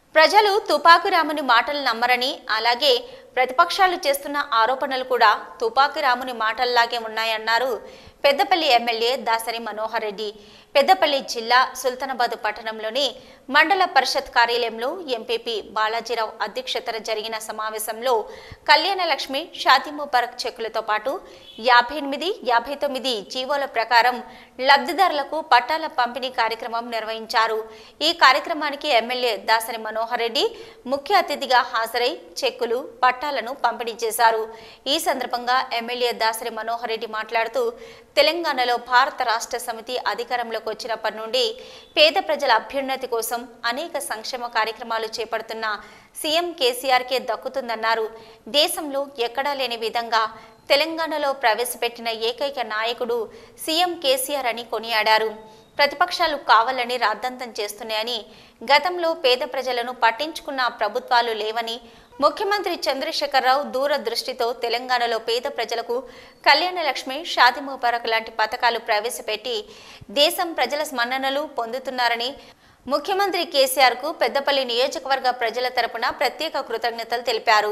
ప్రజలు తుపాకి రాముని మాటలు నమ్మరని, అలాగే ప్రతిపక్షాలు చేస్తున్న ఆరోపణలు కూడా తుపాకి రాముని మాటల్లాగే ఉన్నాయన్నారు పెద్దపల్లి ఎమ్మెల్యే దాసరి మనోహర్ రెడ్డి. పెద్దపల్లి జిల్లా సుల్తానాబాద్ పట్టణంలోని మండల పరిషత్ కార్యాలయంలో ఎంపీపీ బాలాజీరావు అధ్యక్షతన జరిగిన సమావేశంలో కళ్యాణ లక్ష్మి, షాదీ ముబారక్ చెక్కులతో పాటు 58, 59 జీవోల ప్రకారం లబ్ధిదారులకు పట్టాల పంపిణీ కార్యక్రమం నిర్వహించారు. ఈ కార్యక్రమానికి ఎమ్మెల్యే దాసరి మనోహర్ రెడ్డి ముఖ్య అతిథిగా హాజరై చెక్కులు, పట్టాలను పంపిణీ చేశారు. ఈ సందర్భంగా ఎమ్మెల్యే దాసరి మనోహర్ రెడ్డి మాట్లాడుతూ, తెలంగాణలో భారత రాష్ట్ర సమితి అధికారంలోకి వచ్చినప్పటి నుండి పేద ప్రజల అభ్యున్నతి కోసం అనేక సంక్షేమ కార్యక్రమాలు చేపడుతున్న సీఎం కేసీఆర్కే దక్కుతుందన్నారు. దేశంలో ఎక్కడా లేని విధంగా తెలంగాణలో ప్రవేశపెట్టిన ఏకైక నాయకుడు సీఎం కేసీఆర్ అని కొనియాడారు. ప్రతిపక్షాలు కావాలని రాద్ధాంతం చేస్తున్నాయని, గతంలో పేద ప్రజలను పట్టించుకున్న ప్రభుత్వాలు లేవని, ముఖ్యమంత్రి చంద్రశేఖరరావు దూరదృష్టితో తెలంగాణలో పేద ప్రజలకు కళ్యాణ లక్ష్మి, షాదీ ముబారక్ లాంటి పథకాలు ప్రవేశపెట్టి దేశం ప్రజల మన్ననలు పొందుతున్నారని ముఖ్యమంత్రి కేసీఆర్ కు పెద్దపల్లి నియోజకవర్గ ప్రజల తరపున ప్రత్యేక కృతజ్ఞతలు తెలిపారు.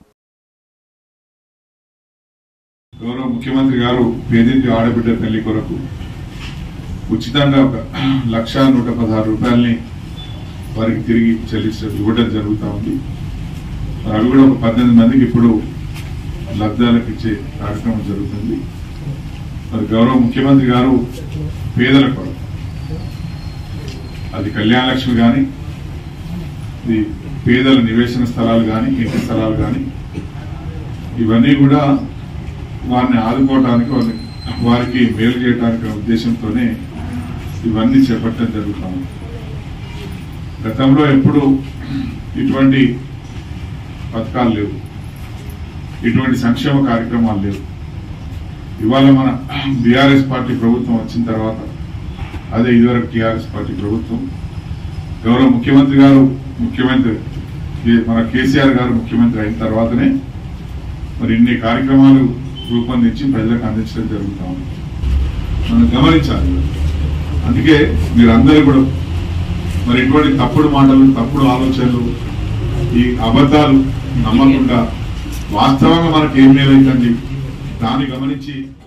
గౌరవ ముఖ్యమంత్రి గారు పేదింటి ఆడబిడ్డ పెళ్లి కొరకు ఉచితంగా 1,116 రూపాయలని వారికి తిరిగి ఇవ్వడం జరుగుతూ ఉంది. అవి కూడా ఒక 18 మందికి ఇప్పుడు లబ్ధాలకు ఇచ్చే కార్యక్రమం జరుగుతుంది. మరి గౌరవ ముఖ్యమంత్రి గారు పేదల కొరకు, అది కళ్యాణ లక్ష్మి కానీ, ఇది పేదల నివేశన స్థలాలు కానీ, ఇంటి స్థలాలు కానీ, ఇవన్నీ కూడా వారిని ఆదుకోవటానికి, వారికి మేలు చేయడానికి ఉద్దేశంతోనే ఇవన్నీ చేపట్టడం జరుగుతాము. గతంలో ఎప్పుడు ఇటువంటి పథకాలు లేవు, ఇటువంటి సంక్షేమ కార్యక్రమాలు లేవు. ఇవాళ మన బీఆర్ఎస్ పార్టీ ప్రభుత్వం వచ్చిన తర్వాత, అదే ఇదివరకు టీఆర్ఎస్ పార్టీ ప్రభుత్వం, గౌరవ ముఖ్యమంత్రి గారు మన కేసీఆర్ గారు ముఖ్యమంత్రి అయిన తర్వాతనే మరి ఇన్ని కార్యక్రమాలు రూపొందించి ప్రజలకు అందించడం జరుగుతూ ఉంది. మనం గమనించాలి. అందుకే మీరందరూ కూడా మరి ఇటువంటి తప్పుడు మాటలు, తప్పుడు ఆలోచనలు, ఈ అబద్ధాలు నమ్మకుండా వాస్తవంగా మనకు ఏం మేలైతుంది దాన్ని గమనించి